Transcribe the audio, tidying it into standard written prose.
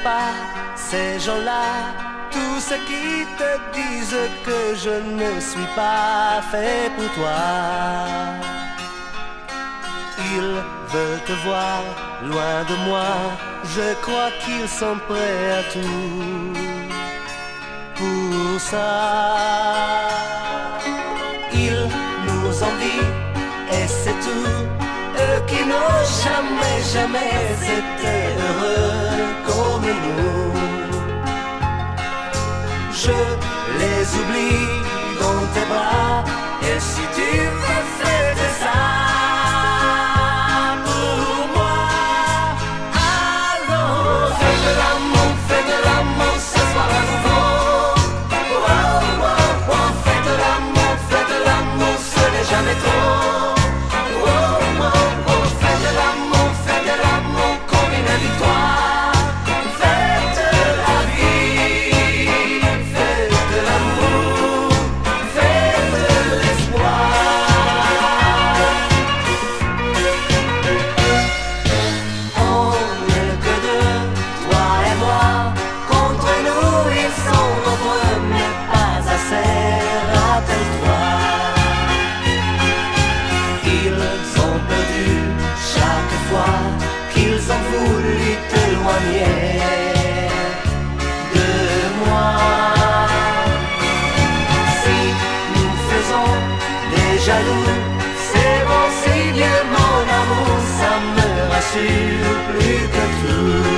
pas ces gens-là, tous ceux qui te disent que je ne suis pas fait pour toi. Ils veulent te voir loin de moi, je crois qu'ils sont prêts à tout pour ça. Ils nous envient et c'est tout, eux qui n'ont jamais, jamais été heureux comme nous. Je les oublie dans tes bras, et si tu veux fêter ça pour moi, allons, fais de l'amour ce soir à nouveau. Oh, oh, oh, fais de l'amour, ce n'est jamais trop. Oh, oh, oh, fais de l'amour comme une victoire. Fais de la vie, fais de l'amour, fais de l'espoir. On n'est que deux, toi et moi. Contre nous, ils sont nombreux, mais pas assez, rappelle-toi. Ils ont perdu chaque fois qu'ils ont voulu t'éloigner de moi. Si nous faisons des jaloux, c'est bon signe, mon amour, ça me rassure plus que tout.